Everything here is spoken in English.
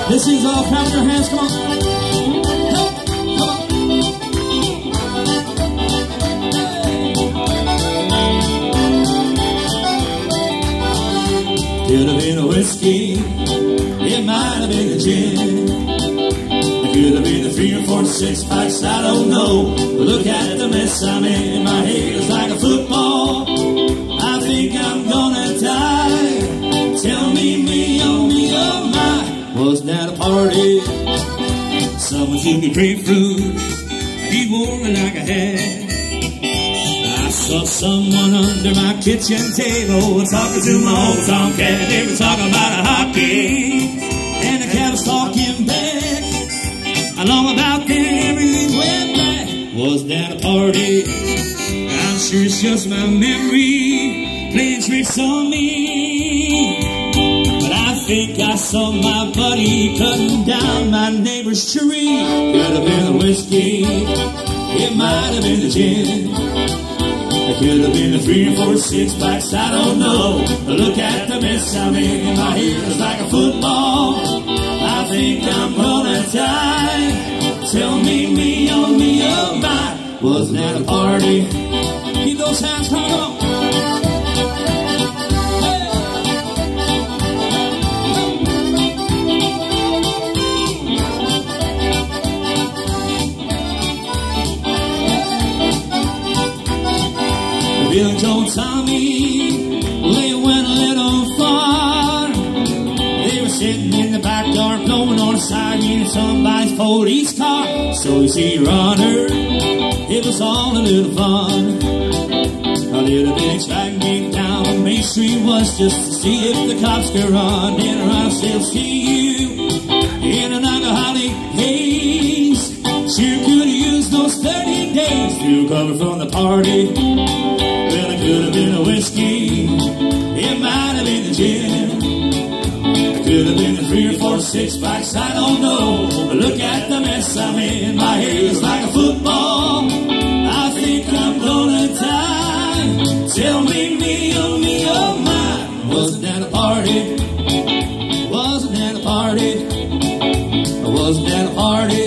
This is all clapping your hands, come on. Could have been a whiskey, it might have been a gin. It could have been a 3 or 4 6-packs, I don't know. But look at the mess I'm in, my head is like a football. I think I'm gonna die. Tell me, oh my, was that a party? Someone threw me grapefruit, he wore it like a hat. I saw someone under my kitchen table talking to my old tomcat. They were talking about a hockey, and the cat was talking back. Along about then everything went back. Was that a party? I'm sure it's just my memory playing tricks on me. But I think I saw my buddy cutting down my neighbor's tree. Could have been a whiskey, it might have been a gin. It could have been a 3 or 4 6-packs, I don't know. But look at the mess I'm in, my head is like a football. I think I'm gonna die. Tell me, oh my, wasn't that a party? Keep those hands coming on. Bill and Joe and Tommy, they went a little far. They were sitting in the back door blowing on a siren in somebody's police car. So you see, runner, it was all a little fun. A little bit exciting down on Main Street was just to see if the cops could run. Then I'll still see you in an alcoholic haze. Sure could have used those 30 days to recover from the party. Well, it could have been a whiskey, it might have been a gin. It could have been a 3 or 4 6-packs, I don't know. But look at the mess I'm in, my hair is like a football. I think I'm gonna die. Tell me, oh my, wasn't that a party? Wasn't that a party? Wasn't that a party?